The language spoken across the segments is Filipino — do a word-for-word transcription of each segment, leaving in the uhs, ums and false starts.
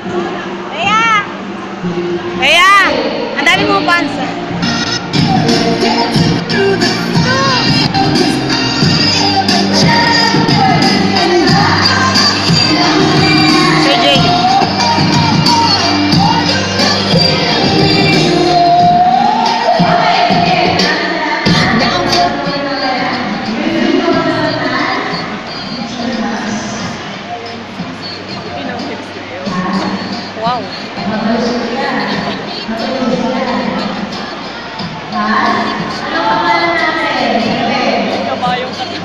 Kaya! Kaya! Ang dami mong fans. Sir Jay. Wow. Kabayong ka.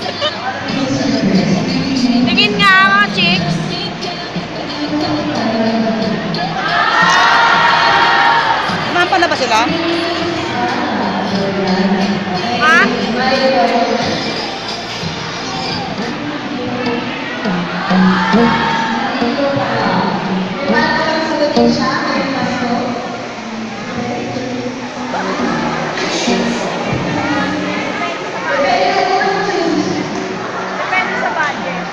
Tingin nga mga chicks. Naman pala ba sila? Ha? Depende sa budget.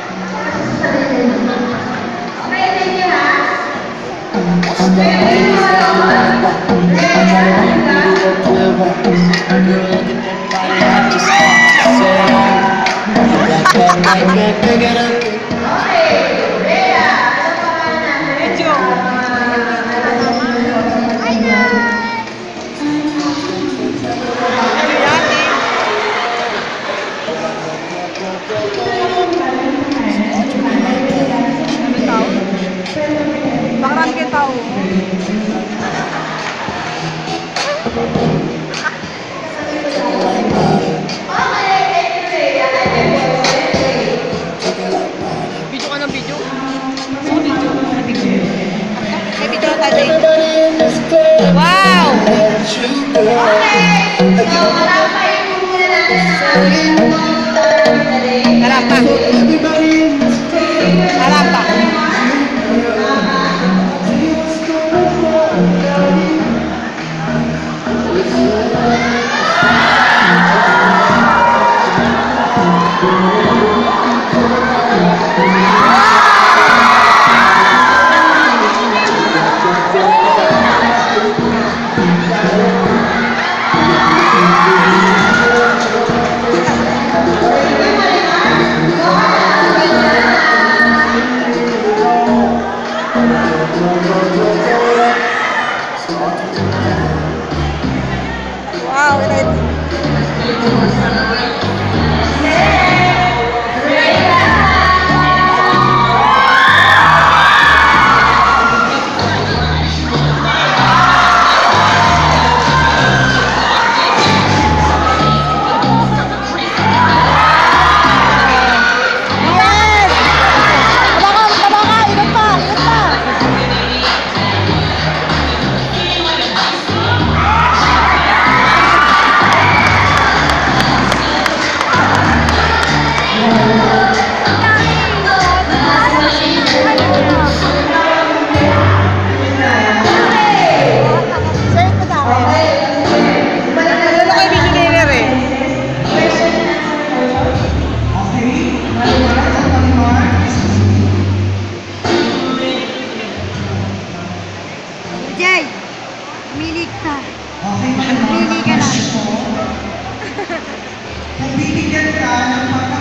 Bakaran kayo tao. Video ka ng video? Saan video? May video na tayo. Wow! Okay! Harap pa. Harap pa. Wow, Jay, pumili ka. Pumili ka lang. Kung binigyan ka ng